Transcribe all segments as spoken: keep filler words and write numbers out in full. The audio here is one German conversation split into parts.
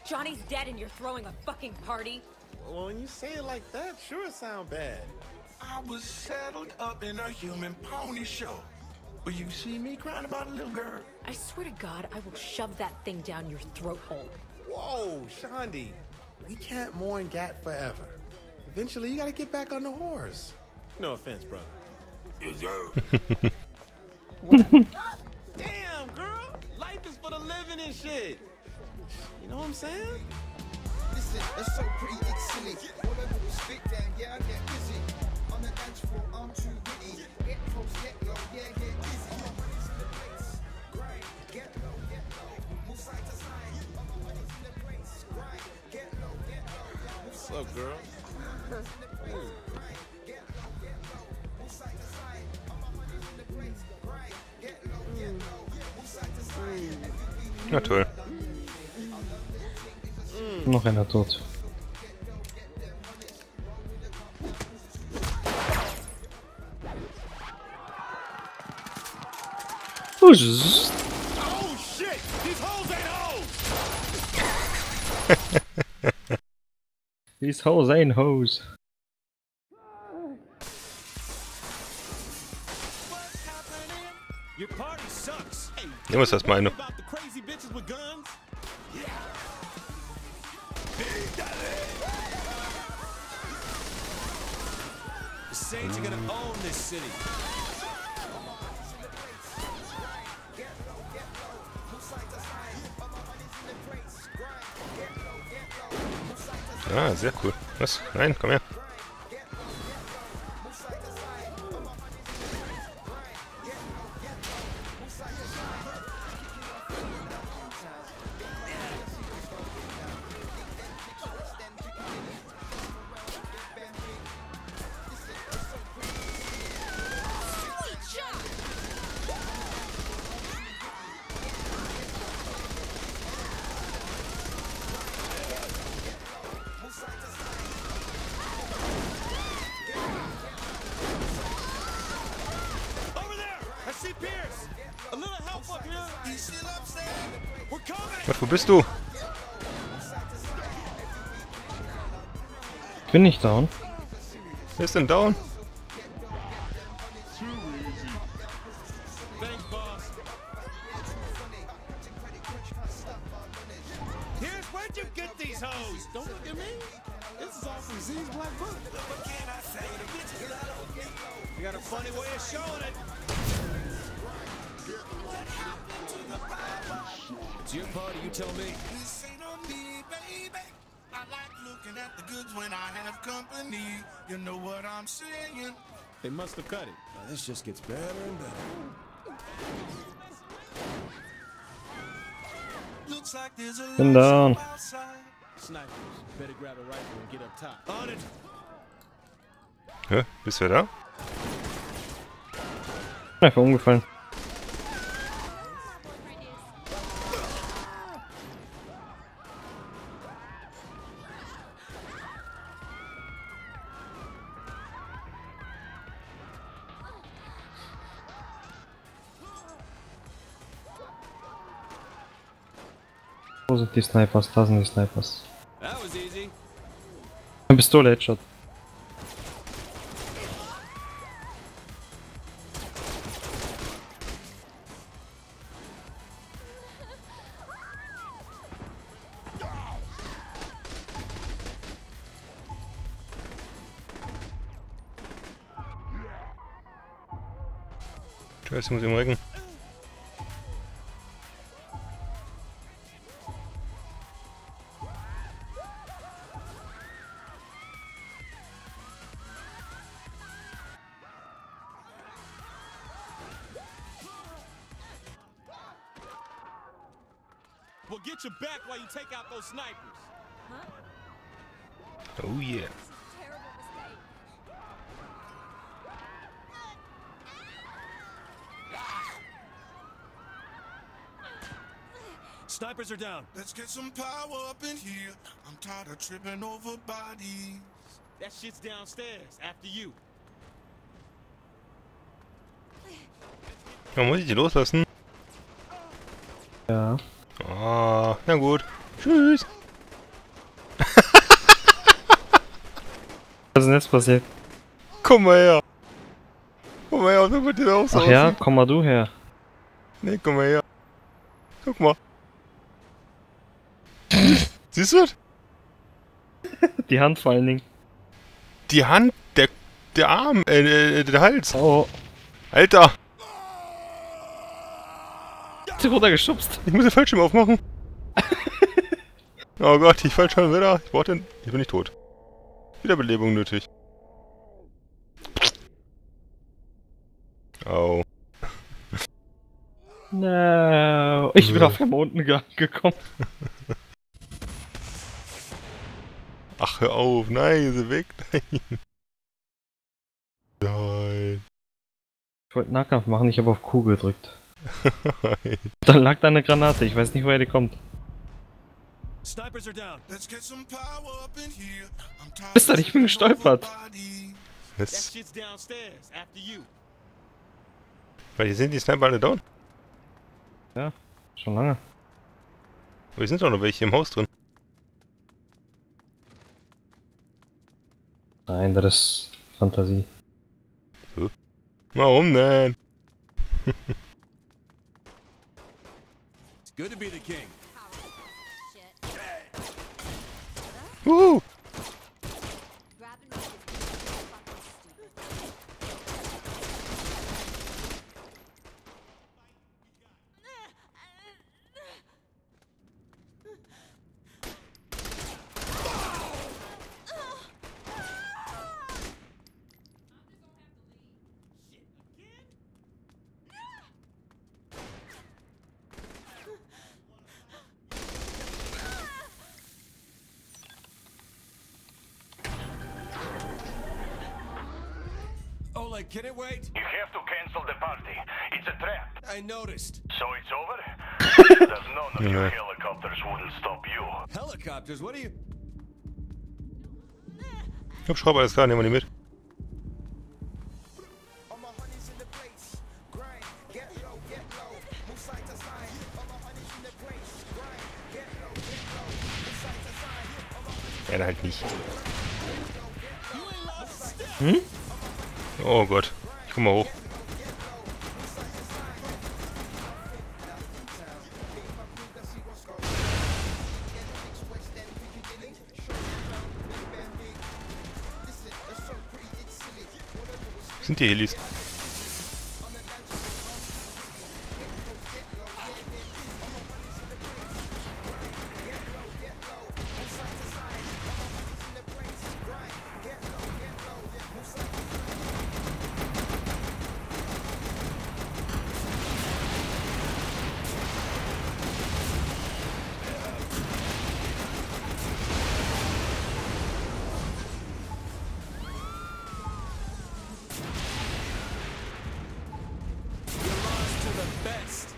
Johnny's dead and you're throwing a fucking party? Well, when you say it like that, sure it sound bad. I was saddled up in a human pony show. Will you see me crying about a little girl? I swear to God, I will shove that thing down your throat hole. Whoa, Shaundi. We can't mourn Gat forever. Eventually, you gotta get back on the horse. No offense, brother. Damn, girl. Life is for the living and shit. You know what I'm saying? Listen, that's so pretty, it's silly. All I do is spit down, yeah, I get busy. On the dance floor, I'm too witty. Get close, get low, yeah, get dizzy. My money's in the place, grind. Get low, get low, move side to side. My money's in the place, grind. Get low, get low, move side to side. What's up, girl? Get low, get low, move side to side. My money's in the place, grind. Get low, get low, move side to side. Na toll. Noch einer tot. Oh shit! These hoes ain't hoes! These hoes ain't hoes. Your party sucks. Ja, was ist das meine? The Saints are gonna own this city. Ah, sehr cool. Was? Nein, komm her. Was, wo bist du? Ich bin nicht down. Wer ist denn down? You got a funny way of showing it. It's your party, you tell me. This ain't on me, baby. I like looking at the goods when I have company. You know what I'm saying? They must have cut it. Now, this just gets better and better. Looks like there's a Bin down. outside. Snipers, better grab a rifle and get up top. On it. Hä? Bist du da? Einfach umgefallen. Wo sind die Snipers? Da sind die Snipers. That was easy. Eine Pistole, Headshot. Scheiße, muss ich im Rücken. We'll get you back while you take out those snipers. Oh yeah. Snipers are down. Let's get some power up in here. I'm tired of tripping over bodies. That shit's downstairs, after you. Ja, muss ich die loslassen? Ja. Ah, na gut. Tschüss. Was ist denn jetzt passiert? Komm mal her. Komm mal her, und dann wird dir auch so Ach ja, aussieht. komm mal du her. Nee, komm mal her. Guck mal. Siehst du das? Die Hand vor allen Dingen. Die Hand, der, der Arm, äh, äh, der Hals. Oh, Alter, ist runtergeschubst. ich muss den Fallschirm aufmachen. Oh Gott, ich fall schon wieder. Ich brauch den, ich bin nicht tot. Wiederbelebung nötig. Au. No. Ich bin auf einmal unten ge gekommen. Ach, hör auf. Nein, sie weg. Nein. Nein. Ich wollte Nahkampf machen, ich habe auf Q gedrückt. Dann lag da eine Granate, ich weiß nicht, woher die kommt. Snipers are down. Let's get some power up in here. I'm tired Bist du nicht, ich bin gestolpert. Das, shit's downstairs after you. weil hier sind die Sniper alle down. Ja, schon lange. Aber hier sind doch noch welche im Haus drin. Nein, das ist Fantasie. Warum denn? It's good to be the king. Uh, Oleg, can it wait? You have to cancel the party. It's a trap. I noticed. So it's over? Should have known that your Yeah. helicopters wouldn't stop you. Helicopters, what are you... ich hab Schrauber, alles klar, nehmen wir die mit. All my honeys in the place, grind, get low, get low, move side to side. All my honeys in the place, grind, get low, get low, move side to side. All my honeys Ja, halt nicht. Hm? Oh Gott. Ich komm mal hoch. Sind die Helis? To the best.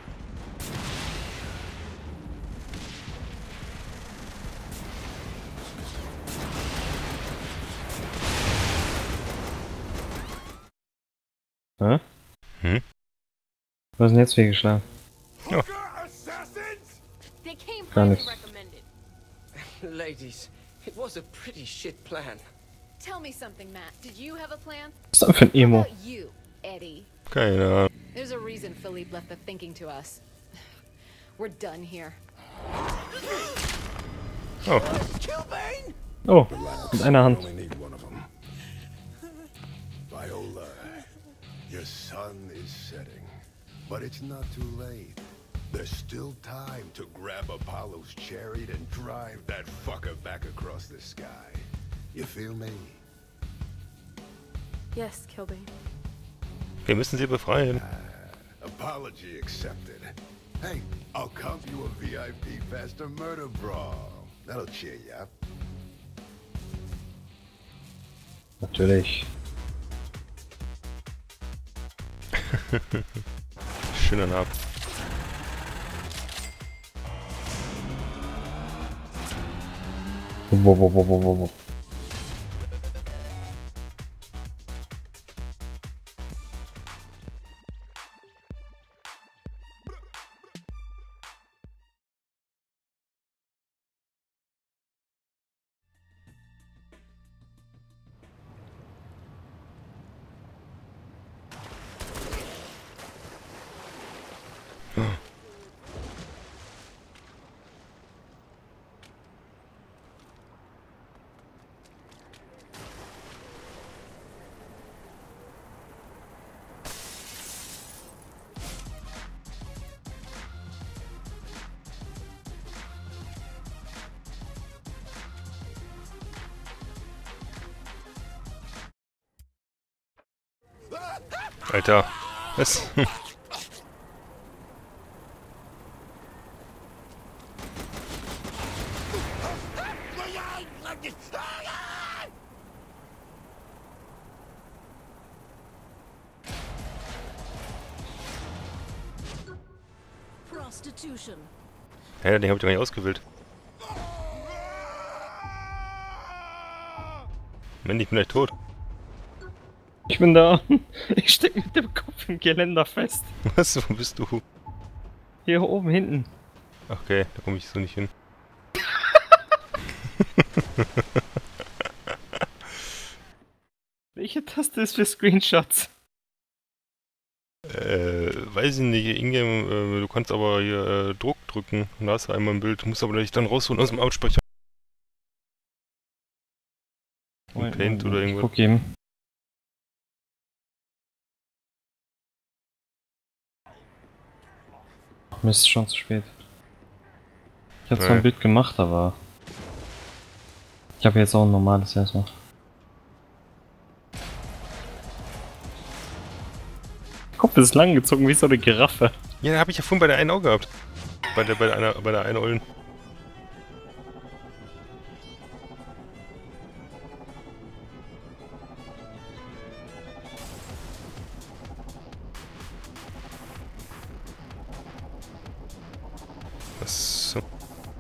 Hä? Hm? Was ist denn jetzt fehlgeschlagen? They came Gar highly nichts. recommended. Ladies, it was a pretty shit plan. Tell me something, Matt. Did you have a plan? Was ist das für ein How Emo? about you, Eddie? Keine Ahnung. There's a reason Philippe left the thinking to us. We're done here. Oh, Oh, mit einer Hand. Only need one of them. Viola, your sun is setting, but it's not too late. There's still time to grab Apollo's chariot and drive that fucker back across the sky. You feel me? Yes, Kilbane. wir müssen sie befreien. Apology accepted. Hey, I'll comp you a V I P faster murder brawl. That'll cheer you up. Natürlich. Schöner Name. Wo, wo, wo, wo, wo, wo. Alter. Was? Prostitution. Hä, den hab ich doch gar nicht ausgewählt. Mann, ich bin gleich tot. Ich bin da. Ich steck mit dem Kopf im Geländer fest. Was? Wo bist du? Hier oben hinten. Okay, da komme ich so nicht hin. Welche Taste ist für Screenshots? Äh, weiß ich nicht, Ingame, äh, du kannst aber hier äh, Druck drücken und da hast du einmal ein Bild, du musst aber dich dann rausholen aus dem Aussprecher. Moment, Paint oder irgendwas. Guck eben. Mist, schon zu spät. Ich hab zwar Nee. ein Bild gemacht, aber... Ich habe jetzt auch ein normales erstmal. Der Kopf ist lang gezogen wie so eine Giraffe. Ja, hab ich ja vorhin bei der einen auch gehabt. Bei der, bei der einer, bei der einen Ollen. Was so?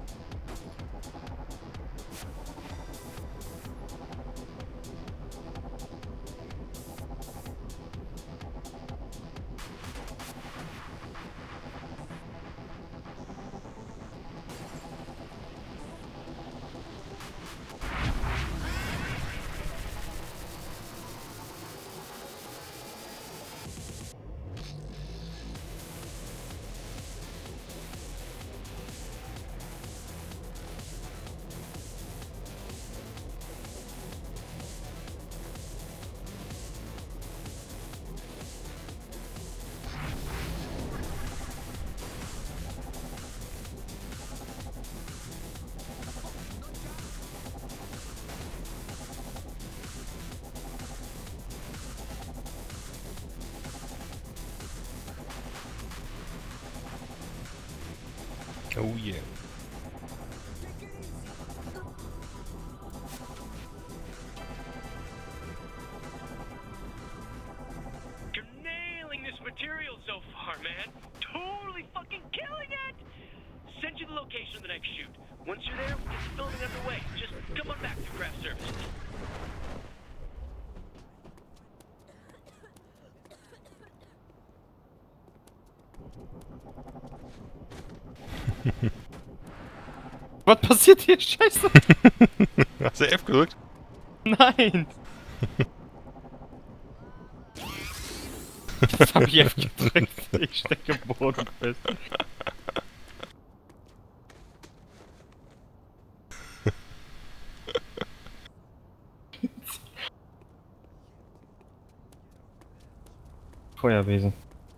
Oh yeah. You're nailing this material so far, man. Totally fucking killing it! Send you the location of the next shoot. Once you're there, get the filming underway. Just come on back to craft services. Was passiert hier? Scheiße! Hast du F gedrückt? Nein! Jetzt hab ich F gedrückt. Ich stecke im Boden fest. Feuerwesen.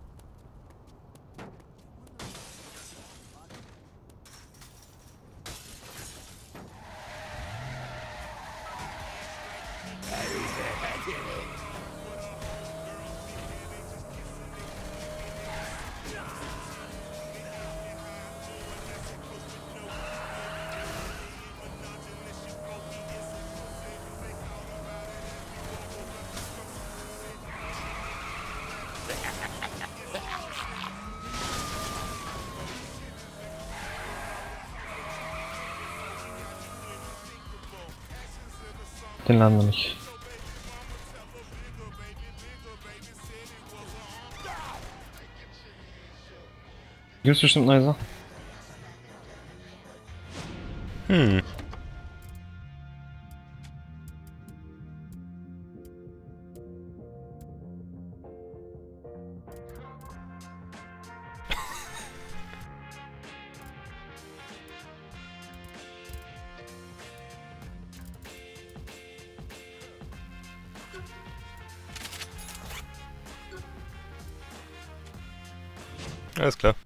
Den laden wir nicht. Gibt's bestimmt Nicer? Hm. Alles klar.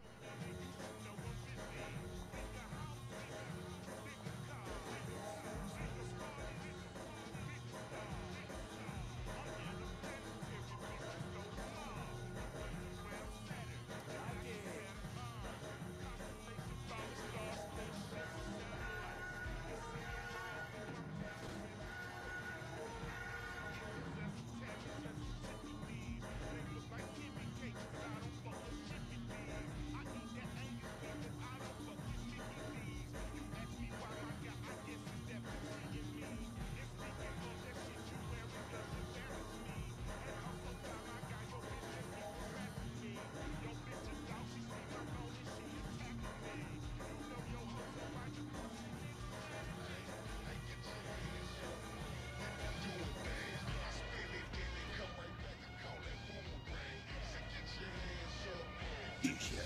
is